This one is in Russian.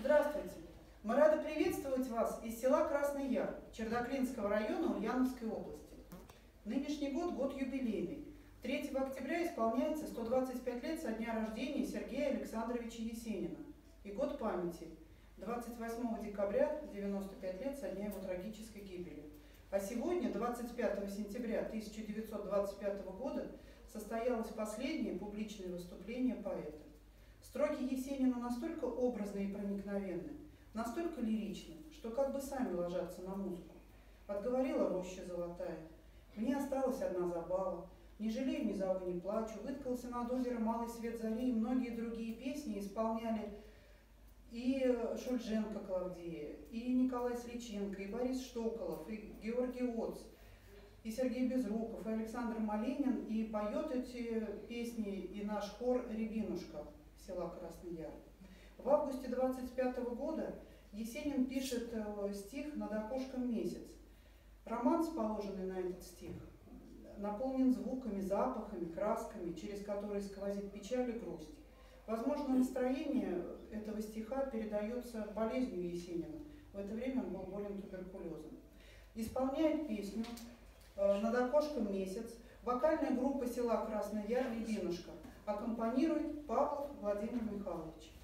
Здравствуйте! Мы рады приветствовать вас из села Красный Яр, Чердаклинского района Ульяновской области. Нынешний год – год юбилейный. 3 октября исполняется 125 лет со дня рождения Сергея Александровича Есенина и год памяти – 28 декабря 95 лет со дня его трагической гибели. А сегодня, 25 сентября 1925 года, состоялось последнее публичное выступление поэта. Строки Есенина настолько образны и проникновенны, настолько лиричны, что как бы сами ложатся на музыку. Отговорила роща золотая, мне осталась одна забава, не жалею, ни зову, не плачу, выткался над озером малый свет зари, и многие другие песни исполняли и Шульженко Клавдия, и Николай Сличенко, и Борис Штоколов, и Георгий Оц, и Сергей Безруков, и Александр Малинин, и поет эти песни и наш хор «Рябинушка» села Красный Яр. В августе 25 года Есенин пишет стих «Над окошком месяц». Романс, положенный на этот стих, наполнен звуками, запахами, красками, через которые сквозит печаль и грусть. Возможно, настроение этого стиха передается болезнью Есенина. В это время он был болен туберкулезом. Исполняет песню «Над окошком месяц» вокальная группа села Красный Яр «Рябинушка». Аккомпанирует Павлов Владимир Михайлович.